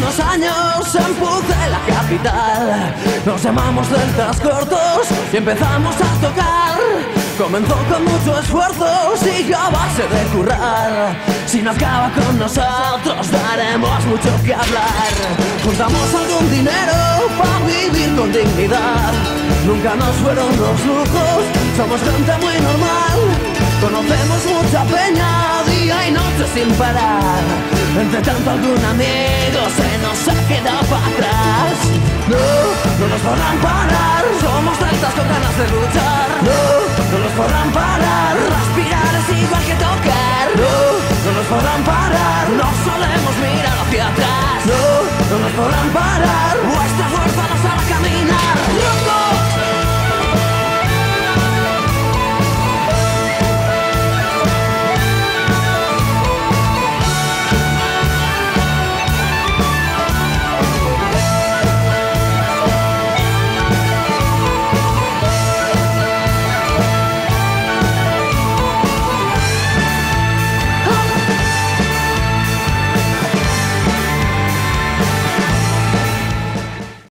unos años en Puce, la capital. Nos llamamos Deltas Cortos y empezamos a tocar. Comenzó con mucho esfuerzo, siguió a base de currar. Si no acaba con nosotros, daremos mucho que hablar. Juntamos algún dinero para vivir con dignidad. Nunca nos fueron los lujos, somos gente muy normal. Conocemos mucha peña, día y noche sin parar. Entre tanto algún amigo se nos ha quedado para atrás. No nos podrán parar, somos deltas con ganas de luchar. No nos podrán parar, respirar es igual que tocar. No nos podrán parar, no solemos mirar hacia atrás. No nos podrán parar.